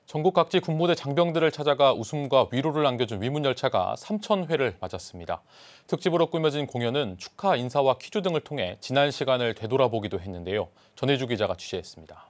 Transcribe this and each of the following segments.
전국 각지 군부대 장병들을 찾아가 웃음과 위로를 안겨준 위문열차가 3,000회를 맞았습니다. 특집으로 꾸며진 공연은 축하 인사와 퀴즈 등을 통해 지난 시간을 되돌아보기도 했는데요. 전혜주 기자가 취재했습니다.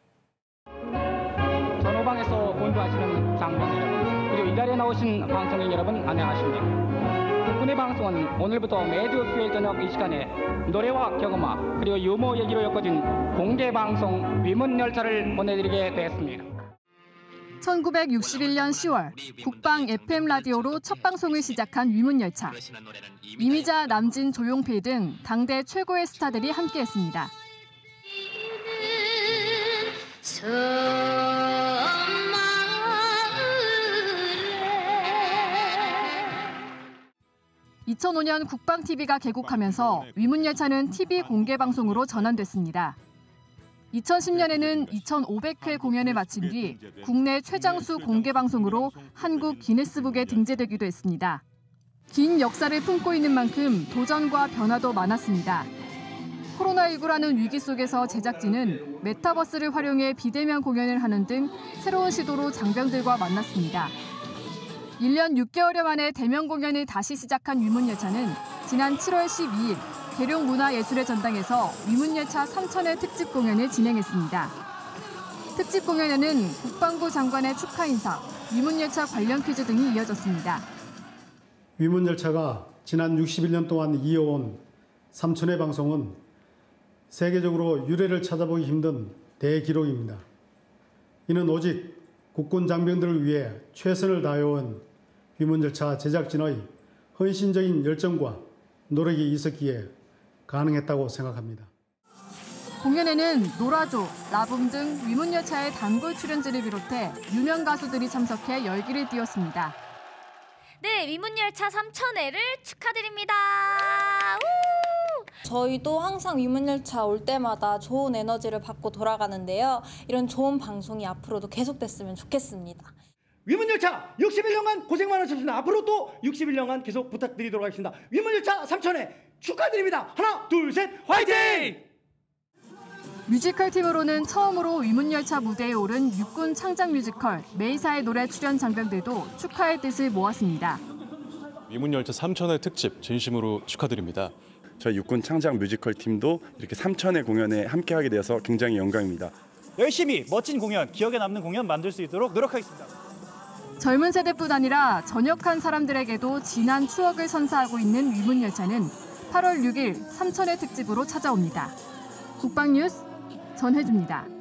전후방에서 본부하시는 장병 여러분, 그리고 이 자리에 나오신 방송인 여러분 안녕하십니까. 국군의 방송은 오늘부터 매주 수요일 저녁 이 시간에 노래와 경음악 그리고 유머 얘기로 엮어진 공개 방송 위문열차를 보내드리게 되었습니다. 1961년 10월 국방 FM 라디오로 첫 방송을 시작한 위문열차. 이미자, 남진, 조용필 등 당대 최고의 스타들이 함께했습니다. 2005년 국방TV가 개국하면서 위문열차는 TV 공개 방송으로 전환됐습니다. 2010년에는 2,500회 공연을 마친 뒤 국내 최장수 공개 방송으로 한국 기네스북에 등재되기도 했습니다. 긴 역사를 품고 있는 만큼 도전과 변화도 많았습니다. 코로나19라는 위기 속에서 제작진은 메타버스를 활용해 비대면 공연을 하는 등 새로운 시도로 장병들과 만났습니다. 1년 6개월여 만에 대면 공연을 다시 시작한 위문열차는 지난 7월 12일 계룡문화예술의 전당에서 위문열차 3,000회 특집 공연을 진행했습니다. 특집 공연에는 국방부 장관의 축하 인사, 위문열차 관련 퀴즈 등이 이어졌습니다. 위문열차가 지난 61년 동안 이어온 3,000회 방송은 세계적으로 유례를 찾아보기 힘든 대기록입니다. 이는 오직 국군 장병들을 위해 최선을 다해온 위문열차 제작진의 헌신적인 열정과 노력이 있었기에 가능했다고 생각합니다. 공연에는 노라조, 라붐 등 위문열차의 단골 출연진을 비롯해 유명 가수들이 참석해 열기를 띄웠습니다. 네, 위문열차 3,000회를 축하드립니다. 저희도 항상 위문열차 올 때마다 좋은 에너지를 받고 돌아가는데요. 이런 좋은 방송이 앞으로도 계속됐으면 좋겠습니다. 위문열차 61년간 고생 많으셨습니다. 앞으로 또 61년간 계속 부탁드리도록 하겠습니다. 위문열차 3,000회 축하드립니다. 하나, 둘, 셋, 화이팅! 뮤지컬 팀으로는 처음으로 위문열차 무대에 오른 육군 창작 뮤지컬 메이사의 노래 출연 장병들도 축하의 뜻을 모았습니다. 위문열차 3,000회 특집 진심으로 축하드립니다. 저희 육군 창작 뮤지컬 팀도 이렇게 3,000회 공연에 함께하게 되어서 굉장히 영광입니다. 열심히 멋진 공연, 기억에 남는 공연 만들 수 있도록 노력하겠습니다. 젊은 세대뿐 아니라 전역한 사람들에게도 진한 추억을 선사하고 있는 위문열차는 8월 6일 3,000회 특집으로 찾아옵니다. 국방뉴스 전혜주입니다.